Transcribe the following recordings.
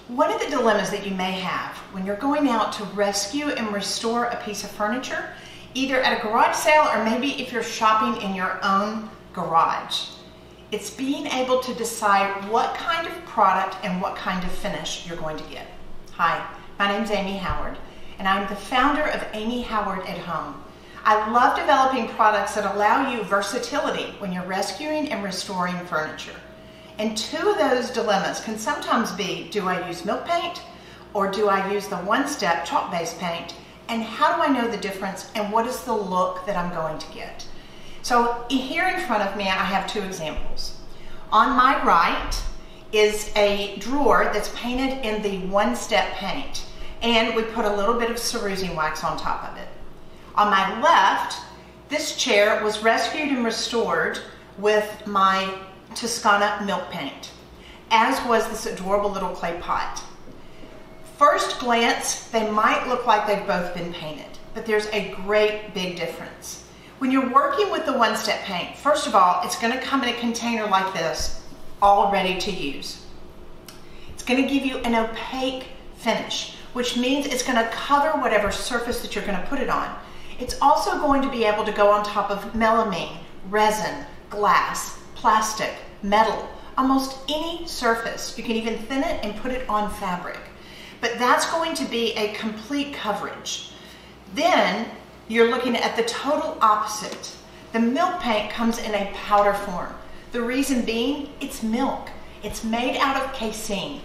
One of the dilemmas that you may have when you're going out to rescue and restore a piece of furniture, either at a garage sale or maybe if you're shopping in your own garage, it's being able to decide what kind of product and what kind of finish you're going to get. Hi, my name's Amy Howard, and I'm the founder of Amy Howard at Home. I love developing products that allow you versatility when you're rescuing and restoring furniture. And two of those dilemmas can sometimes be, do I use milk paint or do I use the one-step chalk-based paint? And how do I know the difference and what is the look that I'm going to get? So here in front of me, I have two examples. On my right is a drawer that's painted in the one-step paint, and we put a little bit of cerusing wax on top of it. On my left, this chair was rescued and restored with my Toscana milk paint, as was this adorable little clay pot. First glance, they might look like they've both been painted, but there's a great big difference. When you're working with the one-step paint, first of all, it's going to come in a container like this, all ready to use. It's going to give you an opaque finish, which means it's going to cover whatever surface that you're going to put it on. It's also going to be able to go on top of melamine, resin, glass, plastic, metal, almost any surface. You can even thin it and put it on fabric. But that's going to be a complete coverage. Then you're looking at the total opposite. The milk paint comes in a powder form. The reason being, it's milk. It's made out of casein,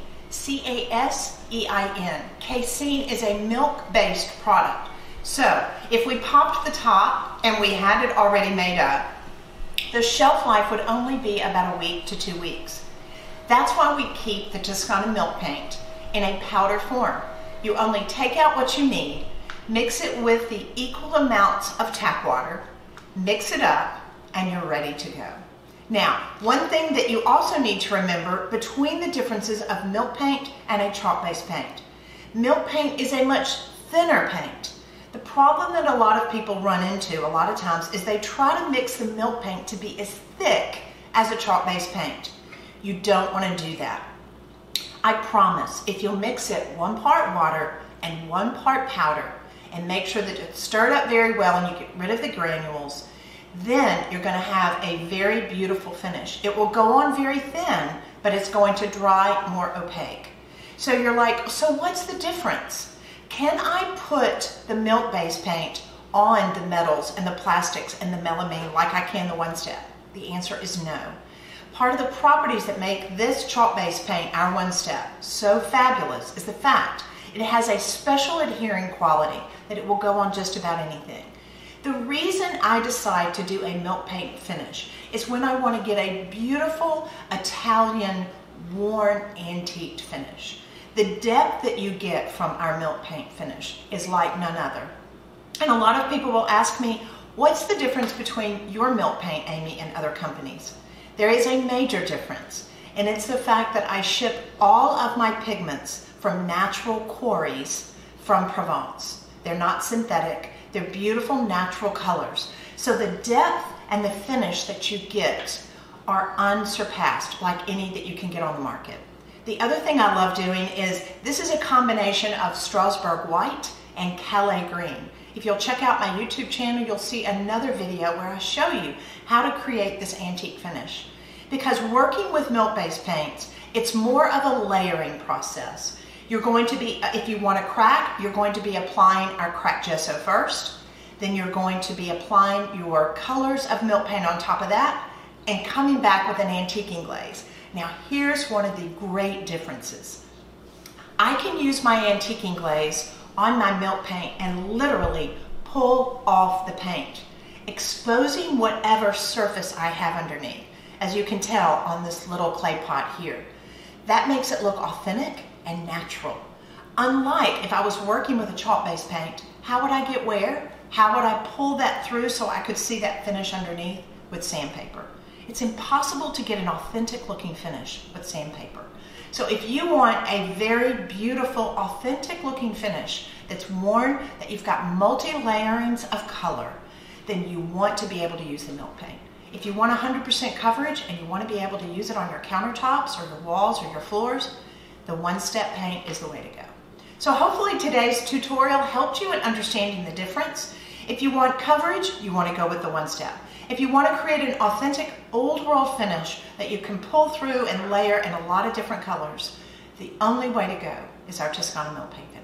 C-A-S-E-I-N. Casein is a milk-based product. So if we popped the top and we had it already made up, the shelf life would only be about a week to 2 weeks. That's why we keep the Toscana milk paint in a powder form. You only take out what you need, mix it with the equal amounts of tap water, mix it up, and you're ready to go. Now, one thing that you also need to remember between the differences of milk paint and a chalk-based paint. Milk paint is a much thinner paint. The problem that a lot of people run into a lot of times is they try to mix the milk paint to be as thick as a chalk-based paint. You don't want to do that. I promise, if you'll mix it 1 part water and 1 part powder and make sure that it's stirred up very well and you get rid of the granules, then you're going to have a very beautiful finish. It will go on very thin, but it's going to dry more opaque. So you're like, so what's the difference? Can I put the milk-based paint on the metals and the plastics and the melamine like I can the one-step? The answer is no. Part of the properties that make this chalk-based paint, our one-step, so fabulous is the fact it has a special adhering quality that it will go on just about anything. The reason I decide to do a milk paint finish is when I want to get a beautiful Italian worn antique finish. The depth that you get from our milk paint finish is like none other. And a lot of people will ask me, what's the difference between your milk paint, Amy, and other companies? There is a major difference, and it's the fact that I ship all of my pigments from natural quarries from Provence. They're not synthetic, they're beautiful natural colors. So the depth and the finish that you get are unsurpassed like any that you can get on the market. The other thing I love doing is, this is a combination of Strasbourg white and Calais green. If you'll check out my YouTube channel, you'll see another video where I show you how to create this antique finish. Because working with milk-based paints, it's more of a layering process. You're going to be, if you want to crack, you're going to be applying our cracked gesso first. Then you're going to be applying your colors of milk paint on top of that and coming back with an antiquing glaze. Now here's one of the great differences. I can use my antiquing glaze on my milk paint and literally pull off the paint, exposing whatever surface I have underneath, as you can tell on this little clay pot here. That makes it look authentic and natural. Unlike if I was working with a chalk-based paint, how would I get where? How would I pull that through so I could see that finish underneath with sandpaper? It's impossible to get an authentic looking finish with sandpaper. So if you want a very beautiful, authentic looking finish that's worn, that you've got multi-layerings of color, then you want to be able to use the milk paint. If you want 100% coverage and you want to be able to use it on your countertops or your walls or your floors, the one-step paint is the way to go. So hopefully today's tutorial helped you in understanding the difference. If you want coverage, you want to go with the one-step. If you want to create an authentic old world finish that you can pull through and layer in a lot of different colors, the only way to go is our Toscana Mill Paint finish.